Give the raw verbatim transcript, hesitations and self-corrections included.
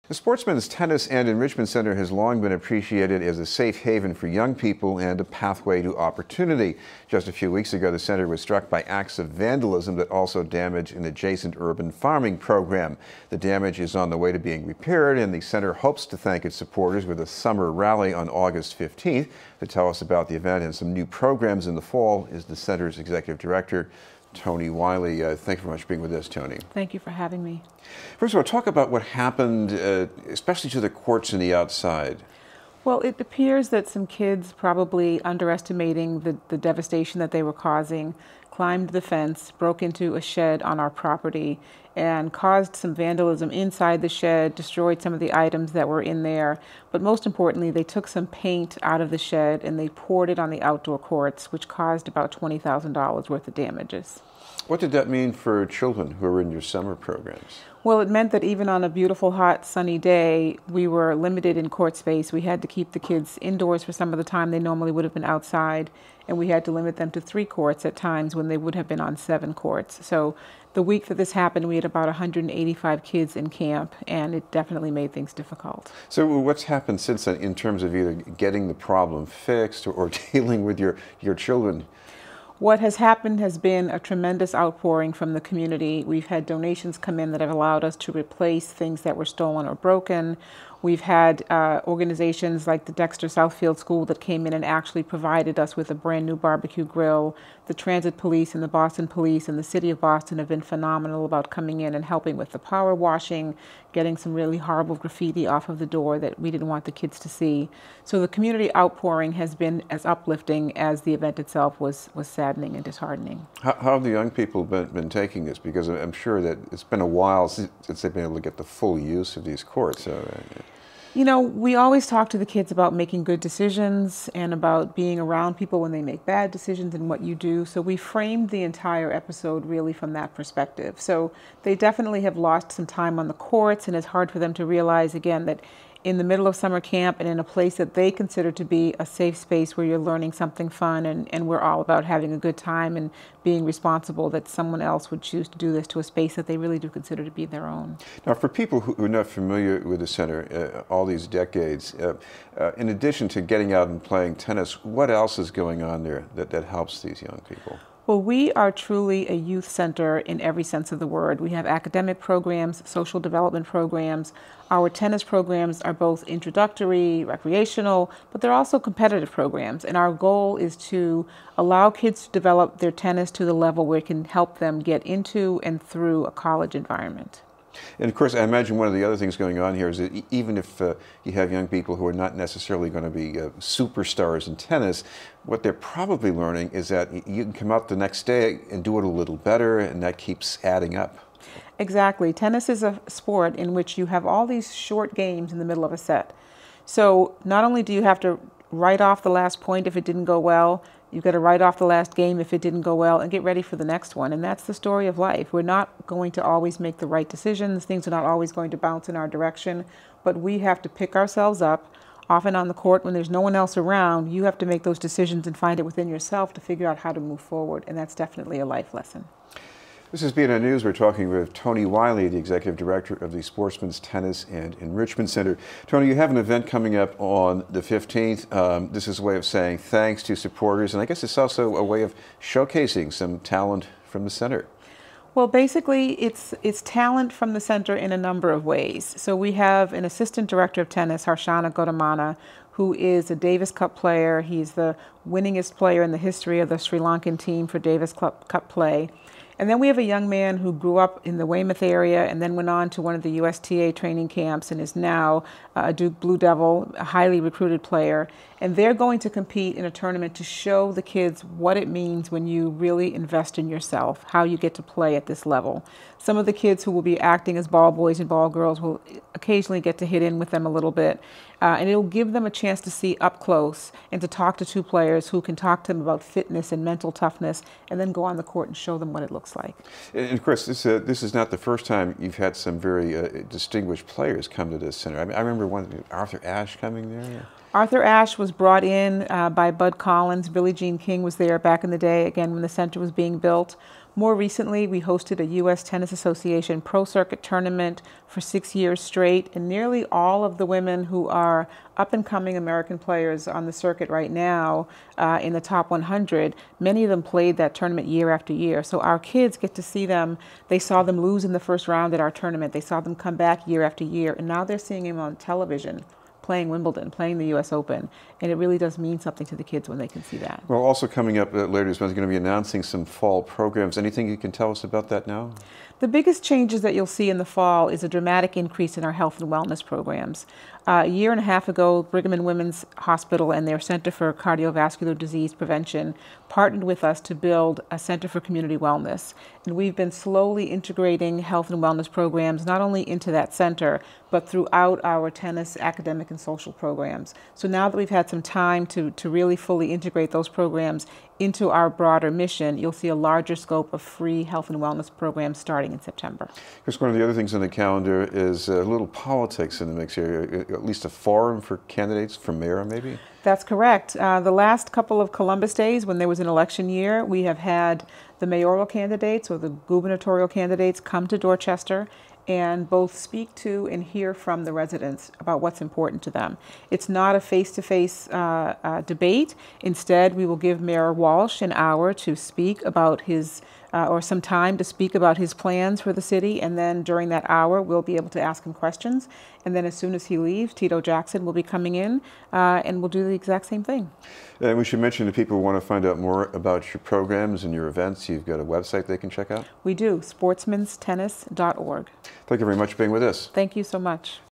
The Sportsmen's Tennis and Enrichment Center has long been appreciated as a safe haven for young people and a pathway to opportunity. Just a few weeks ago, the center was struck by acts of vandalism that also damaged an adjacent urban farming program. The damage is on the way to being repaired, and the center hopes to thank its supporters with a summer rally on August fifteenth. To tell us about the event and some new programs in the fall is the center's executive director, Toni Wiley. Uh, thank you very much for being with us, Toni. Thank you for having me. First of all, talk about what happened, uh, especially to the courts and the outside. Well, it appears that some kids, probably underestimating the, the devastation that they were causing, climbed the fence, broke into a shed on our property, and caused some vandalism inside the shed, destroyed some of the items that were in there. But most importantly, they took some paint out of the shed and they poured it on the outdoor courts, which caused about twenty thousand dollars worth of damages. What did that mean for children who were in your summer programs? Well, it meant that even on a beautiful, hot, sunny day, we were limited in court space. We had to keep the kids indoors for some of the time they normally would have been outside, and we had to limit them to three courts at times when they would have been on seven courts. So the week that this happened, we had about one hundred eighty-five kids in camp, and it definitely made things difficult. So what's happened since then in terms of either getting the problem fixed or, or dealing with your, your children? What has happened has been a tremendous outpouring from the community. We've had donations come in that have allowed us to replace things that were stolen or broken. We've had uh, organizations like the Dexter Southfield School that came in and actually provided us with a brand new barbecue grill. The Transit Police and the Boston Police and the City of Boston have been phenomenal about coming in and helping with the power washing, getting some really horrible graffiti off of the door that we didn't want the kids to see. So the community outpouring has been as uplifting as the event itself was, was saddening and disheartening. How, how have the young people been, been taking this? Because I'm sure that it's been a while since, since they've been able to get the full use of these courts. So, uh, You know, we always talk to the kids about making good decisions and about being around people when they make bad decisions and what you do. So we framed the entire episode really from that perspective. So they definitely have lost some time on the courts, and it's hard for them to realize, again, that in the middle of summer camp and in a place that they consider to be a safe space where you're learning something fun and, and we're all about having a good time and being responsible, that someone else would choose to do this to a space that they really do consider to be their own. Now, for people who are not familiar with the center uh, all these decades, uh, uh, in addition to getting out and playing tennis, what else is going on there that, that helps these young people? Well, we are truly a youth center in every sense of the word. We have academic programs, social development programs. Our tennis programs are both introductory, recreational, but they're also competitive programs. And our goal is to allow kids to develop their tennis to the level where it can help them get into and through a college environment. And of course, I imagine one of the other things going on here is that even if uh, you have young people who are not necessarily going to be uh, superstars in tennis, what they're probably learning is that you can come out the next day and do it a little better, and that keeps adding up. Exactly. Tennis is a sport in which you have all these short games in the middle of a set. So not only do you have to write off the last point if it didn't go well, you've got to write off the last game if it didn't go well and get ready for the next one. And that's the story of life. We're not going to always make the right decisions. Things are not always going to bounce in our direction, but we have to pick ourselves up. Often on the court when there's no one else around, you have to make those decisions and find it within yourself to figure out how to move forward. And that's definitely a life lesson. This is B N N News. We're talking with Toni Wiley, the Executive Director of the Sportsmen's Tennis and Enrichment Center. Toni, you have an event coming up on the fifteenth. Um, this is a way of saying thanks to supporters, and I guess it's also a way of showcasing some talent from the center. Well, basically, it's it's talent from the center in a number of ways. So we have an assistant director of tennis, Harshana Godamana, who is a Davis Cup player. He's the winningest player in the history of the Sri Lankan team for Davis Cup, Cup play. And then we have a young man who grew up in the Weymouth area and then went on to one of the U S T A training camps and is now a Duke Blue Devil, a highly recruited player. And they're going to compete in a tournament to show the kids what it means when you really invest in yourself, how you get to play at this level. Some of the kids who will be acting as ball boys and ball girls will occasionally get to hit in with them a little bit. Uh, and it'll give them a chance to see up close and to talk to two players who can talk to them about fitness and mental toughness and then go on the court and show them what it looks like. And Chris, this, uh, this is not the first time you've had some very uh, distinguished players come to this center. I, mean, I remember one, Arthur Ashe coming there. Arthur Ashe was brought in uh, by Bud Collins. Billie Jean King was there back in the day, again, when the center was being built. More recently, we hosted a U S Tennis Association Pro Circuit tournament for six years straight, and nearly all of the women who are up-and-coming American players on the circuit right now uh, in the top one hundred, many of them played that tournament year after year. So our kids get to see them. They saw them lose in the first round at our tournament. They saw them come back year after year, and now they're seeing them on television, playing Wimbledon, playing the U S Open, and it really does mean something to the kids when they can see that. Well, also coming up later this month, you're going to be announcing some fall programs. Anything you can tell us about that now? The biggest changes that you'll see in the fall is a dramatic increase in our health and wellness programs. Uh, a year and a half ago, Brigham and Women's Hospital and their Center for Cardiovascular Disease Prevention partnered with us to build a Center for Community Wellness. And we've been slowly integrating health and wellness programs not only into that center, but throughout our tennis academic and social programs. So now that we've had some time to, to really fully integrate those programs into our broader mission, you'll see a larger scope of free health and wellness programs starting in September. Chris, one of the other things on the calendar is a little politics in the mix here, at least a forum for candidates for mayor, maybe? That's correct. Uh, the last couple of Columbus days, when there was an election year, we have had the mayoral candidates or the gubernatorial candidates come to Dorchester and both speak to and hear from the residents about what's important to them. It's not a face-to-face uh, uh, debate. Instead, we will give Mayor Walsh an hour to speak about his, uh, or some time to speak about his plans for the city, and then during that hour, we'll be able to ask him questions. And then as soon as he leaves, Tito Jackson will be coming in, uh, and we'll do the exact same thing. And we should mention to people who want to find out more about your programs and your events, you've got a website they can check out? We do, sportsmens tennis dot org. Thank you very much for being with us. Thank you so much.